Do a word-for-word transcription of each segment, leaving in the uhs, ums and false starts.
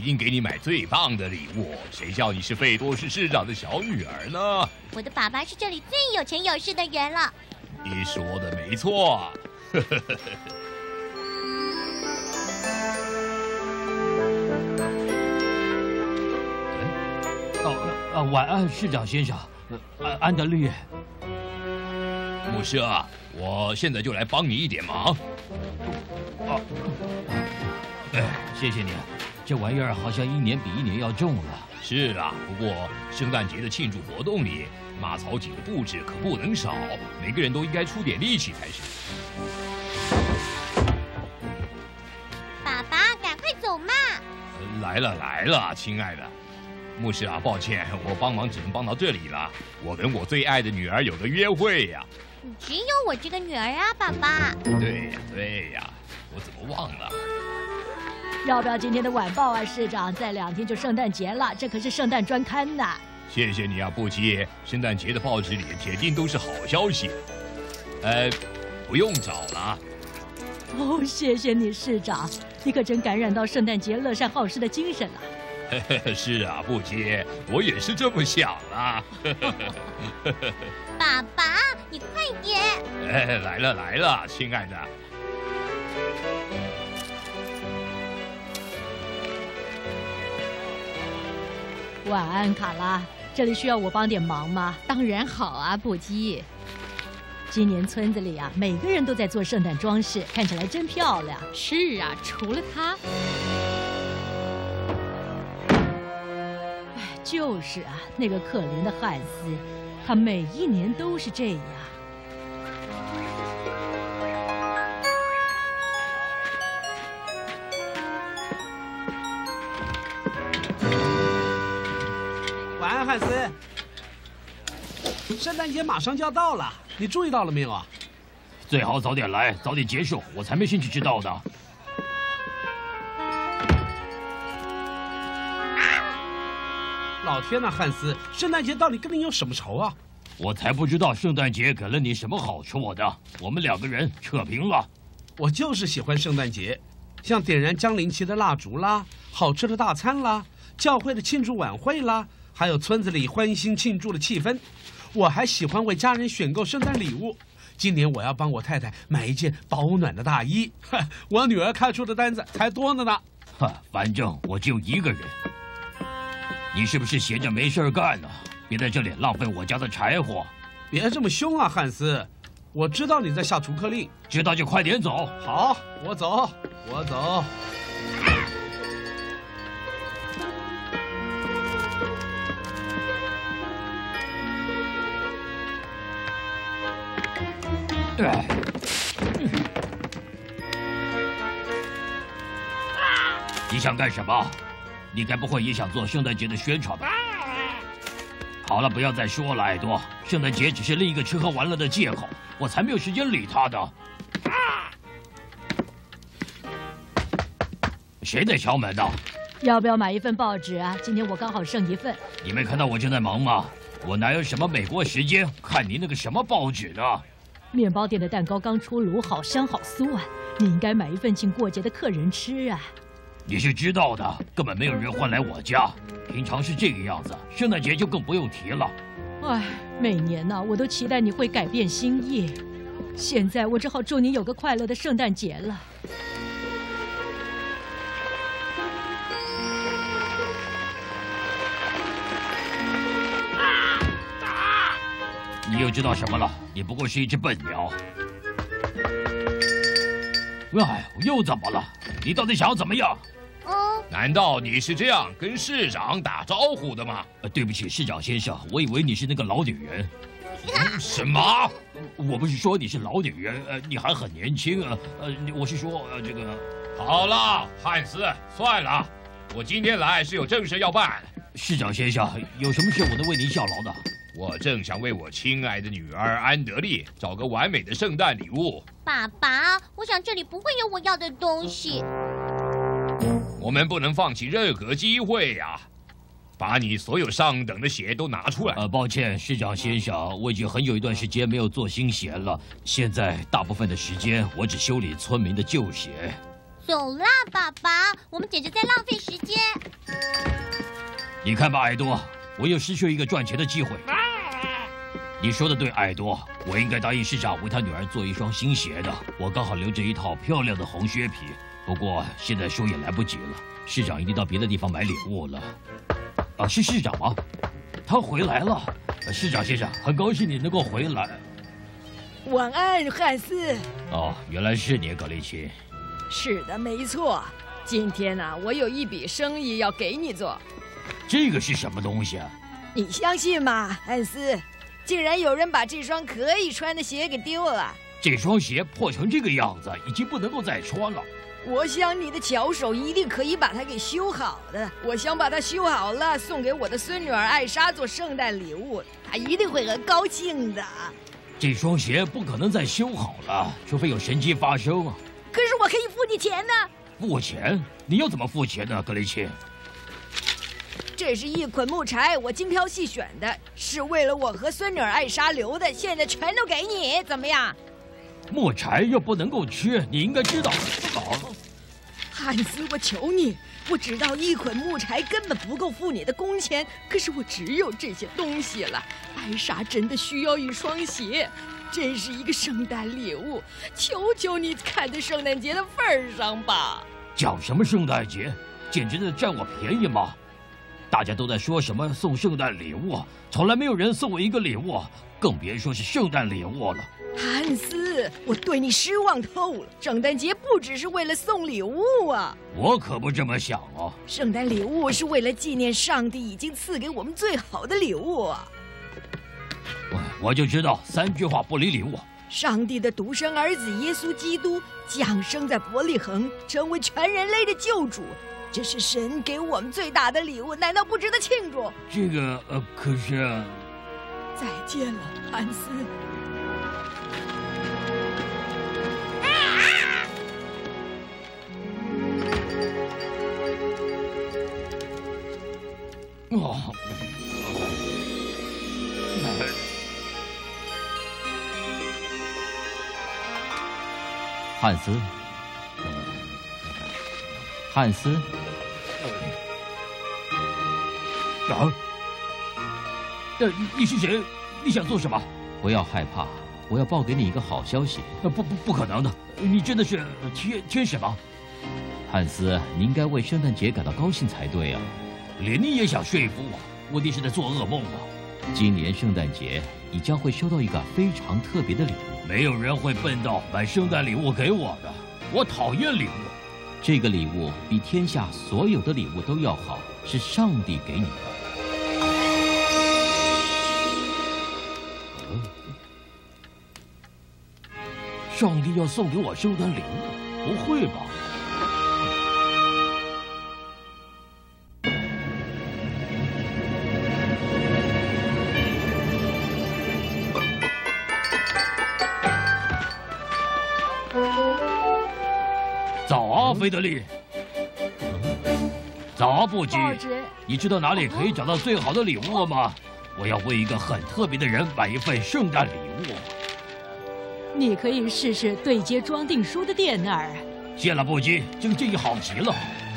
定给你买最棒的礼物。谁叫你是费多市市长的小女儿呢？ 我的爸爸是这里最有钱有势的人了。 你说的没错。呵呵呵呵。 哦啊，晚安，市长先生。安安德烈。 牧师啊，我现在就来帮你一点忙。 哦，哎，谢谢你。这玩意儿好像一年比一年要重了。 是啊，不过圣诞节的庆祝活动里，马槽井的布置可不能少，每个人都应该出点力气才是。 爸爸，赶快走嘛！ 来了来了，亲爱的。牧师啊，抱歉，我帮忙只能帮到这里了。我跟我最爱的女儿有个约会呀。 只有我这个女儿啊，爸爸。 对呀对呀，我怎么忘了？ 要不要今天的晚报啊，市长？再两天就圣诞节了，这可是圣诞专刊呢。 谢谢你啊，布基。圣诞节的报纸里铁定都是好消息。呃，不用找了。 哦，谢谢你，市长，你可真感染到圣诞节乐善好施的精神了。 是啊，布基，我也是这么想啊。 爸爸，你快点！ 哎，来了来了，亲爱的。 晚安，卡拉。这里需要我帮点忙吗？ 当然好啊，布基。 今年村子里啊，每个人都在做圣诞装饰，看起来真漂亮。 是啊，除了他。 哎，就是啊，那个可怜的汉斯，他每一年都是这样。 晚安，汉斯。圣诞节马上就要到了，你注意到了没有啊？ 最好早点来，早点结束，我才没兴趣知道的。 老天呐，汉斯，圣诞节到底跟你有什么仇啊？ 我才不知道圣诞节给了你什么好处的。我们两个人扯平了。 我就是喜欢圣诞节，像点燃江陵旗的蜡烛啦，好吃的大餐啦，教会的庆祝晚会啦，还有村子里欢欣庆祝的气氛。我还喜欢为家人选购圣诞礼物。今年我要帮我太太买一件保暖的大衣。我女儿开出的单子才多呢呢。 哈，反正我就一个人。你是不是闲着没事干呢？别在这里浪费我家的柴火。 别这么凶啊，汉斯！我知道你在下逐客令。 知道就快点走。 好，我走，我走。 哎，你想干什么？你该不会也想做圣诞节的宣传吧？好了，不要再说了，艾多。圣诞节只是另一个吃喝玩乐的借口，我才没有时间理他的。谁在敲门呢？ 要不要买一份报纸啊？今天我刚好剩一份。 你没看到我正在忙吗？我哪有什么美国时间看您那个什么报纸呢？ 面包店的蛋糕刚出炉，好香好酥啊！你应该买一份请过节的客人吃啊。 你是知道的，根本没有人会来我家。平常是这个样子，圣诞节就更不用提了。 唉，每年呢、啊，我都期待你会改变心意。现在我只好祝你有个快乐的圣诞节了。 你又知道什么了？你不过是一只笨鸟。哎，又怎么了？你到底想要怎么样？ 嗯， 难道你是这样跟市长打招呼的吗？ 呃，对不起，市长先生，我以为你是那个老女人。 嗯、什么？ 我不是说你是老女人，呃，你还很年轻啊，呃，我是说，呃，这个。 好了，汉斯，算了，我今天来是有正事要办。 市长先生，有什么事我能为您效劳的？ 我正想为我亲爱的女儿安德丽找个完美的圣诞礼物。 爸爸，我想这里不会有我要的东西。 我们不能放弃任何机会呀、啊！把你所有上等的鞋都拿出来。 呃，抱歉，市长先生，我已经很有一段时间没有做新鞋了。现在大部分的时间，我只修理村民的旧鞋。 走啦，爸爸，我们简直在浪费时间。 你看吧，爱多，我又失去一个赚钱的机会。你说的对，爱多，我应该答应市长为他女儿做一双新鞋的。我刚好留着一套漂亮的红靴皮，不过现在说也来不及了，市长一定到别的地方买礼物了。啊，是市长吗？他回来了。市长先生，很高兴你能够回来。 晚安，汉斯。 哦，原来是你，格里奇。 是的，没错。今天呢、啊，我有一笔生意要给你做。 这个是什么东西啊？ 你相信吗，汉斯？竟然有人把这双可以穿的鞋给丢了。 这双鞋破成这个样子，已经不能够再穿了。 我想你的巧手一定可以把它给修好的。我想把它修好了，送给我的孙女儿艾莎做圣诞礼物，她一定会很高兴的。 这双鞋不可能再修好了，除非有神迹发生啊！ 可是我可以付你钱呢。 付钱？你要怎么付钱呢，格雷奇？ 这是一捆木柴，我精挑细选的，是为了我和孙女儿艾莎留的，现在全都给你，怎么样？ 木柴又不能够吃，你应该知道。哦， 汉斯，我求你，我知道一捆木柴根本不够付你的工钱，可是我只有这些东西了。艾莎真的需要一双鞋，这是一个圣诞礼物，求求你看在圣诞节的份上吧。 讲什么圣诞节？简直在占我便宜吗？大家都在说什么送圣诞礼物，从来没有人送我一个礼物，更别说是圣诞礼物了。 汉斯，我对你失望透了。圣诞节不只是为了送礼物啊！ 我可不这么想啊。 圣诞礼物是为了纪念上帝已经赐给我们最好的礼物啊！ 我就知道，三句话不离礼物。 上帝的独生儿子耶稣基督降生在伯利恒，成为全人类的救主。这是神给我们最大的礼物，难道不值得庆祝？ 这个呃，可是…… 再见了，汉斯。 哦， 汉斯，汉斯， 啊！呃，你是谁？你想做什么？ 不要害怕，我要报给你一个好消息。 呃，不不不可能的，你真的是天天使吗？ 汉斯，你应该为圣诞节感到高兴才对啊！ 连你也想说服我？我一定是在做噩梦吧？ 今年圣诞节，你将会收到一个非常特别的礼物。 没有人会笨到买圣诞礼物给我的，我讨厌礼物。 这个礼物比天下所有的礼物都要好，是上帝给你的。 嗯，上帝要送给我圣诞礼物？不会吧？早啊，菲德利。早啊，布基。你知道哪里可以找到最好的礼物吗？我要为一个很特别的人买一份圣诞礼物。 你可以试试对接装订书的店那儿。 谢了，布基，这个建议好极了。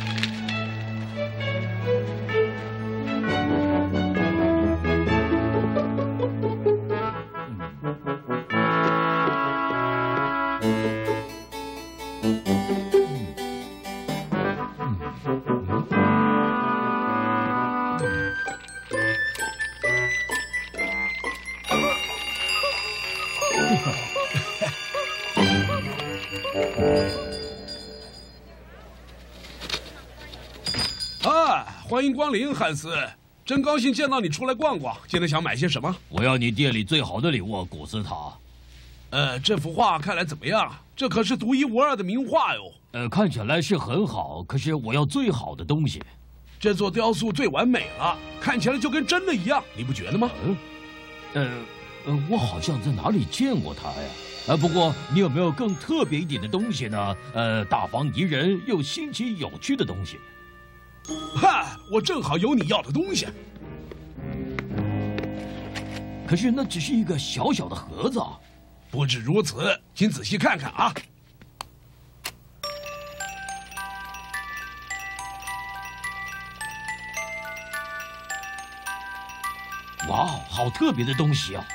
啊，欢迎光临，汉斯，真高兴见到你出来逛逛。今天想买些什么？ 我要你店里最好的礼物，古斯塔。 呃，这幅画看来怎么样？这可是独一无二的名画哟。 呃，看起来是很好，可是我要最好的东西。 这座雕塑最完美了，看起来就跟真的一样，你不觉得吗？ 嗯，呃，呃，我好像在哪里见过他呀。呃，不过你有没有更特别一点的东西呢？呃，大方宜人又新奇有趣的东西。 哈，我正好有你要的东西。 可是那只是一个小小的盒子啊。 不止如此，请仔细看看啊。 哇，好特别的东西啊！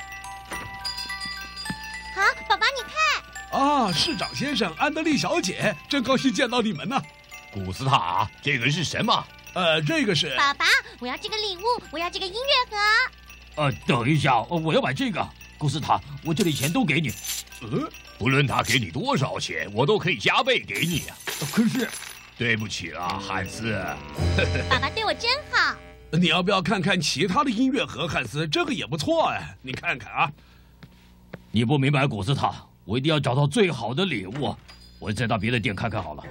啊，爸爸你看， 啊，市长先生、安德利小姐，真高兴见到你们呢。 古斯塔，这个是什么？ 呃，这个是爸爸，我要这个礼物，我要这个音乐盒。 呃，等一下，我要买这个。古斯塔，我这里钱都给你。 呃，不论他给你多少钱，我都可以加倍给你啊。 可是， 对不起啊，汉斯。 爸爸对我真好。 你要不要看看其他的音乐盒，汉斯？这个也不错哎，你看看啊。 你不明白，古斯塔，我一定要找到最好的礼物。我再到别的店看看好了。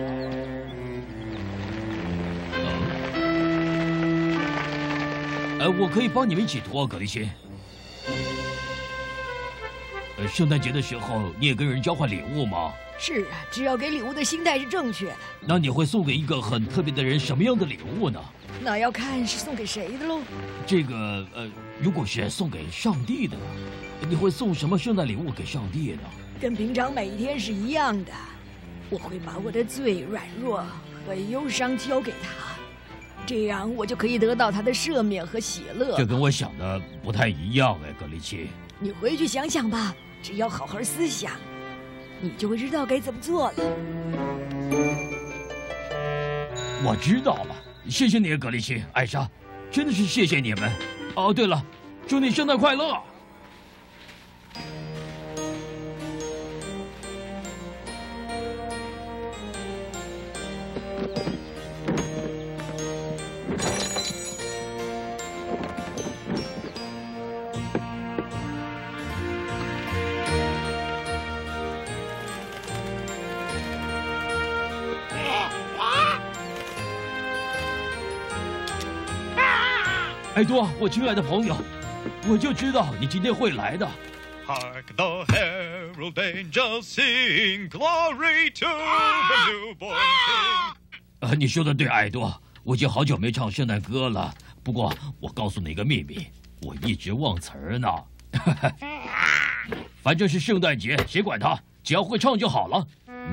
呃，我可以帮你们一起拖，葛丽欣。呃，圣诞节的时候你也跟人交换礼物吗？ 是啊，只要给礼物的心态是正确的。 那你会送给一个很特别的人什么样的礼物呢？ 那要看是送给谁的喽。 这个呃，如果是送给上帝的，你会送什么圣诞礼物给上帝呢？ 跟平常每一天是一样的，我会把我的罪、软弱和忧伤交给他，这样我就可以得到他的赦免和喜乐。 这跟我想的不太一样哎，格里奇。 你回去想想吧，只要好好思想，你就会知道该怎么做了。 我知道了，谢谢你，格里奇、艾莎，真的是谢谢你们。哦，对了，祝你圣诞快乐！艾多，我亲爱的朋友，我就知道你今天会来的。 Hark the herald angels sing, glory to the newborn king. 呃，你说的对，艾多，我已经好久没唱圣诞歌了。不过，我告诉你一个秘密，我一直忘词儿呢。反正是圣诞节，谁管他？只要会唱就好了。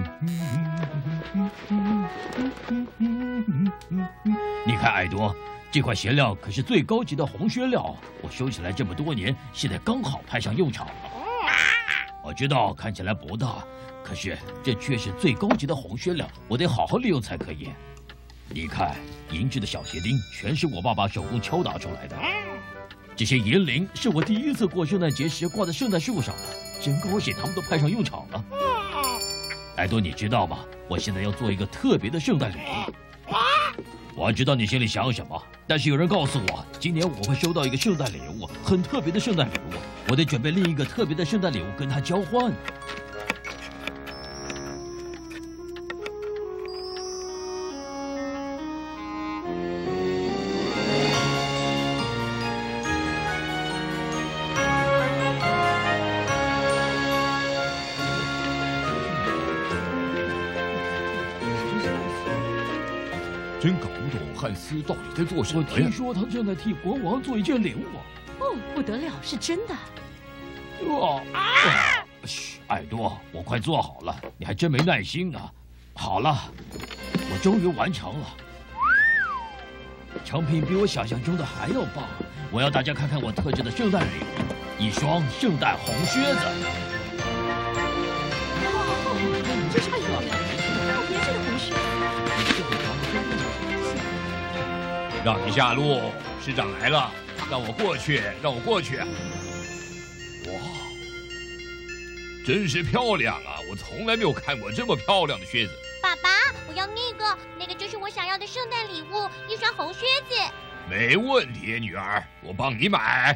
你看，艾多。这块鞋料可是最高级的红靴料，我收起来这么多年，现在刚好派上用场了。我知道看起来不大，可是这却是最高级的红靴料，我得好好利用才可以。你看，银质的小鞋钉全是我爸爸手工敲打出来的，这些银铃是我第一次过圣诞节时挂在圣诞树上的，真高兴他们都派上用场了。艾多，你知道吗？我现在要做一个特别的圣诞礼物。我知道你心里想什么，但是有人告诉我，今年我会收到一个圣诞礼物，很特别的圣诞礼物，我得准备另一个特别的圣诞礼物跟他交换。 真搞不懂汉斯到底在做什么呀？ 我听说他正在替国王做一件礼物。 哦，不得了，是真的。 哇！啊！嘘，艾多，我快做好了，你还真没耐心呢。好了，我终于完成了。成品比我想象中的还要棒。我要大家看看我特制的圣诞礼物——一双圣诞红靴子。 哦，这是太漂亮了，好别致的红靴。 让你下路，师长来了，让我过去，让我过去。哇，真是漂亮啊！我从来没有看过这么漂亮的靴子。 爸爸，我要那个，那个就是我想要的圣诞礼物，一双红靴子。 没问题，女儿，我帮你买。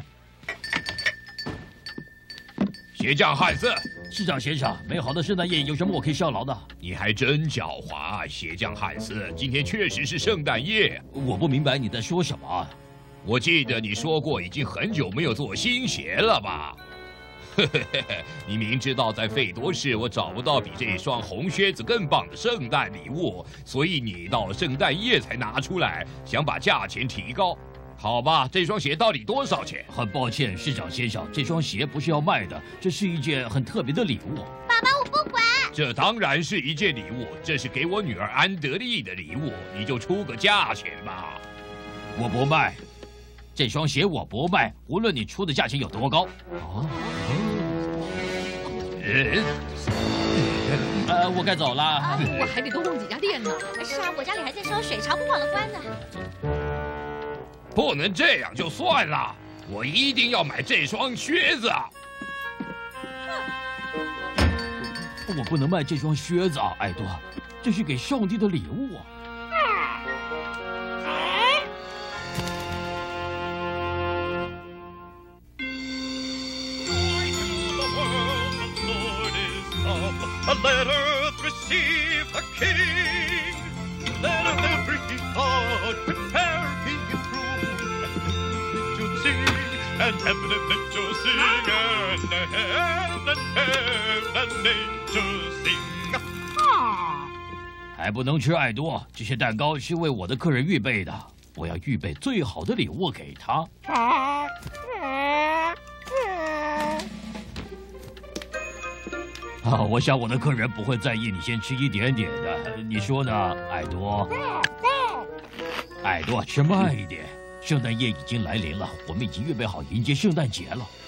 鞋匠汉斯， 市长先生，美好的圣诞夜有什么我可以效劳的？ 你还真狡猾，鞋匠汉斯，今天确实是圣诞夜。 我不明白你在说什么。 我记得你说过，已经很久没有做新鞋了吧？你明知道在费多市我找不到比这双红靴子更棒的圣诞礼物，所以你到了圣诞夜才拿出来，想把价钱提高。好吧，这双鞋到底多少钱？ 很抱歉，市长先生，这双鞋不是要卖的，这是一件很特别的礼物。 爸爸，我不管。 这当然是一件礼物，这是给我女儿安德利的礼物，你就出个价钱吧。 我不卖。 这双鞋我不卖，无论你出的价钱有多高。哦， 嗯， 呃，我该走了。 啊，我还得多逛几家店呢。 是啊，我家里还在烧水，查不完了关呢。 不能这样就算了，我一定要买这双靴子。 我不能卖这双靴子啊，爱多，这是给上帝的礼物啊。 A let earth receive a king. Let every heart prepare him room. To sing and heaven and nature sing and heaven and heaven and nature sing. 还不能吃爱多，这些蛋糕是为我的客人预备的，我要预备最好的礼物给他。啊，我想我的客人不会在意你先吃一点点的，你说呢，爱多？爱多，吃慢一点。圣诞夜已经来临了，我们已经预备好迎接圣诞节了。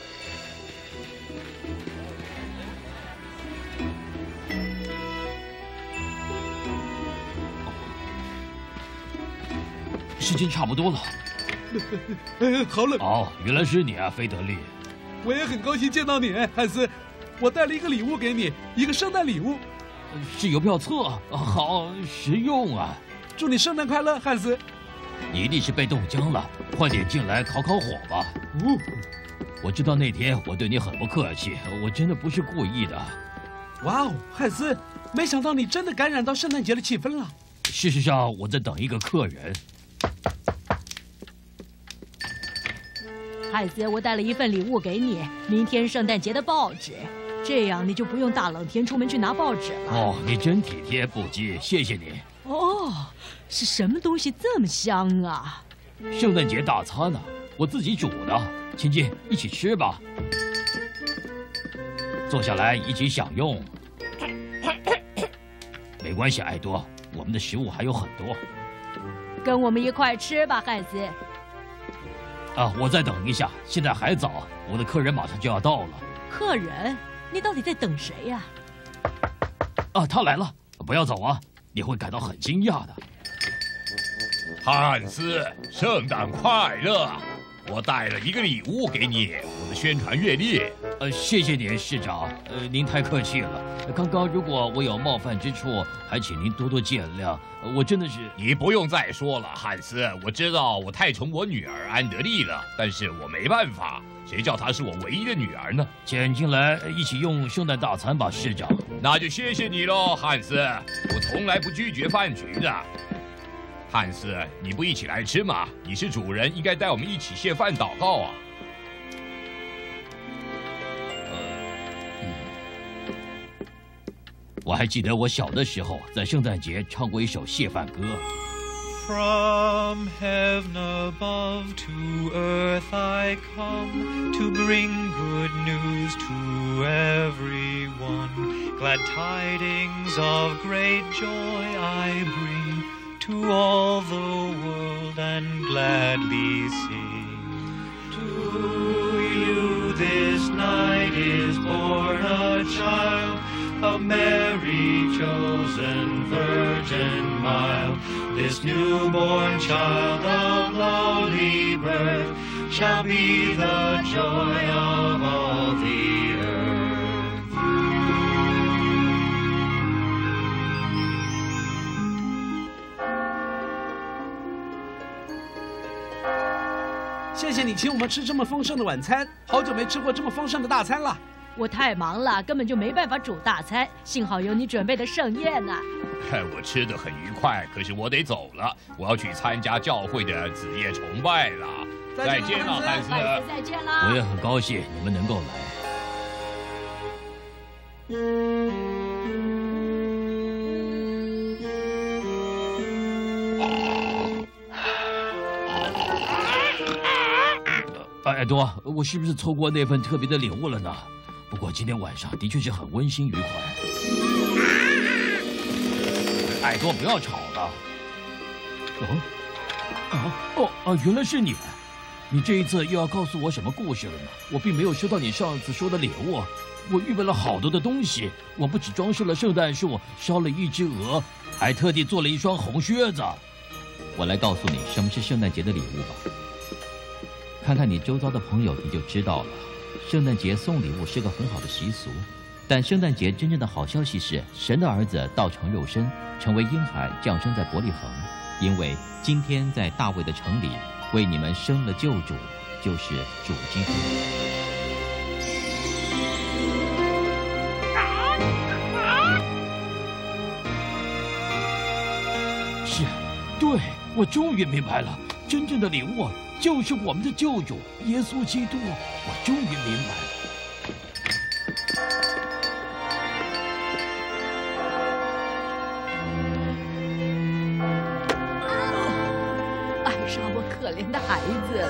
时间差不多了。 好冷。 哦，原来是你啊，菲德利。 我也很高兴见到你，汉斯。我带了一个礼物给你，一个圣诞礼物， 是邮票册，好实用啊！ 祝你圣诞快乐，汉斯。 你一定是被冻僵了，快点进来烤烤火吧。 哦， 我知道那天我对你很不客气，我真的不是故意的。 哇哦，汉斯，没想到你真的感染到圣诞节的气氛了。 事实上，我在等一个客人。 汉斯，我带了一份礼物给你，明天圣诞节的报纸，这样你就不用大冷天出门去拿报纸了。 哦，你真体贴，不羁，谢谢你。 哦，是什么东西这么香啊？ 圣诞节大餐呢、啊，我自己煮的，亲近，一起吃吧。坐下来一起享用。没关系，爱多，我们的食物还有很多。 跟我们一块吃吧，汉斯。 啊，我再等一下，现在还早，我的客人马上就要到了。 客人？你到底在等谁呀、 啊？啊，他来了！不要走啊，你会感到很惊讶的。 汉斯，圣诞快乐！我带了一个礼物给你，我的宣传月历。 呃，谢谢您，市长。呃，您太客气了。刚刚如果我有冒犯之处，还请您多多见谅。我真的是…… 你不用再说了，汉斯。我知道我太宠我女儿安德丽了，但是我没办法。谁叫她是我唯一的女儿呢？ 请进来，一起用圣诞大餐吧，市长。 那就谢谢你喽，汉斯。我从来不拒绝饭局的。汉斯，你不一起来吃吗？你是主人，应该带我们一起谢饭祷告啊。 我还记得我小的时候在圣诞节唱过一首谢饭歌。 From heaven above to earth I come to bring good news to everyone. Glad tidings of great joy I bring to all the world and gladly sing. To you this night is born a child, a Mary chosen virgin mild. This newborn child of lowly birth shall be the joy of all the earth. 谢谢你请我们吃这么丰盛的晚餐，好久没吃过这么丰盛的大餐了。 我太忙了，根本就没办法煮大餐，幸好有你准备的盛宴呐、啊。 我吃得很愉快，可是我得走了，我要去参加教会的子夜崇拜了。再见了，汉斯。 再见啦！ 我也很高兴你们能够来。爱多，我是不是错过那份特别的礼物了呢？不过今天晚上的确是很温馨愉快。爱多，不要吵了。哦，哦哦，原来是你。 你这一次又要告诉我什么故事了呢？我并没有收到你上次说的礼物，我预备了好多的东西，我不只装饰了圣诞树，烧了一只鹅，还特地做了一双红靴子。 我来告诉你什么是圣诞节的礼物吧。看看你周遭的朋友，你就知道了。圣诞节送礼物是个很好的习俗，但圣诞节真正的好消息是，神的儿子道成肉身，成为婴孩，降生在伯利恒。因为今天在大卫的城里，为你们生了救主，就是主基督。 是，对，我终于明白了，真正的礼物就是我们的救主耶稣基督。我终于明白了。 艾莎，我可怜的孩子。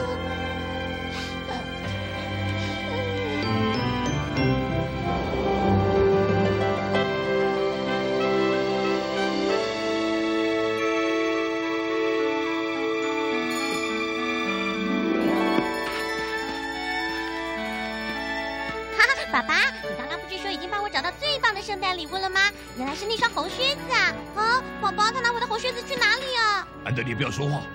爸爸，你刚刚不是说已经帮我找到最棒的圣诞礼物了吗？原来是那双红靴子啊！啊，宝宝，他拿我的红靴子去哪里啊？ 安德烈，不要说话。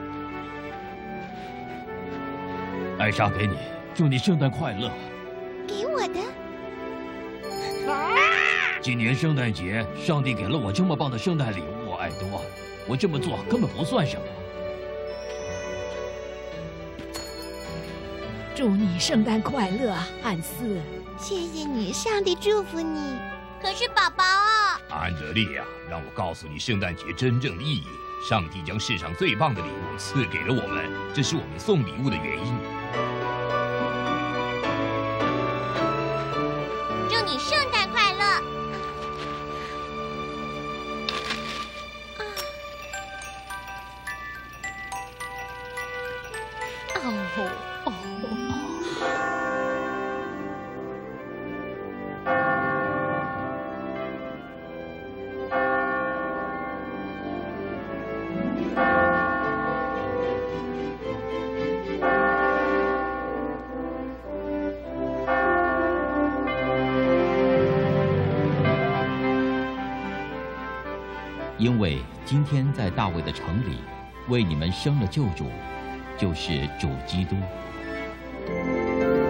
艾莎，给你，祝你圣诞快乐。 给我的？ 今年圣诞节，上帝给了我这么棒的圣诞礼物，艾多，我这么做根本不算什么。 祝你圣诞快乐，汉斯。 谢谢你，上帝祝福你。可是宝宝啊， 安德烈啊，让我告诉你圣诞节真正的意义。上帝将世上最棒的礼物赐给了我们，这是我们送礼物的原因。 祝你圣诞快乐。 哦哦。 因为今天在大卫的城里，为你们生了救主，就是主基督。